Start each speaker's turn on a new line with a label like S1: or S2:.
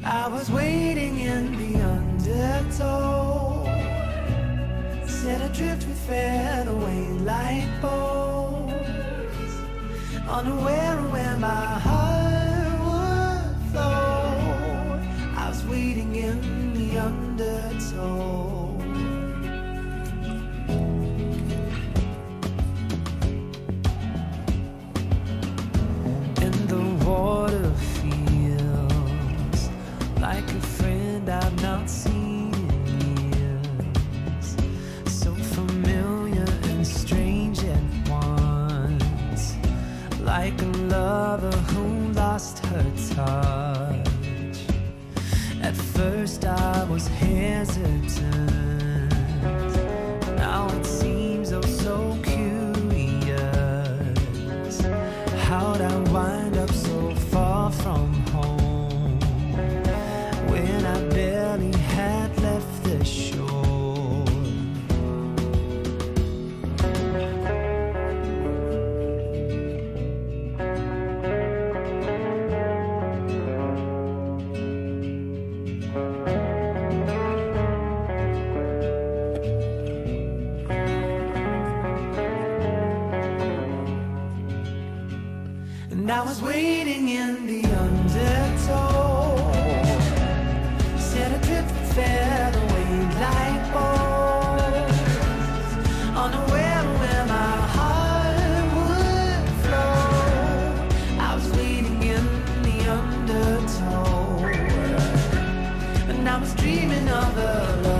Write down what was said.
S1: I was waiting in the undertow, set adrift with fairway light bows, unaware of where my heart would flow. I was waiting in the undertow. And the water feels like a friend I've not seen in years, so familiar and strange at once, like a lover who lost her touch. At first I was hesitant, now it seems oh so curious. How'd I wind up so far from home when I barely had left the shore? And I was waiting in the undertow, set adrift with fairway light bows, unaware of where my heart would flow. I was waiting in the undertow, and I was dreaming of a love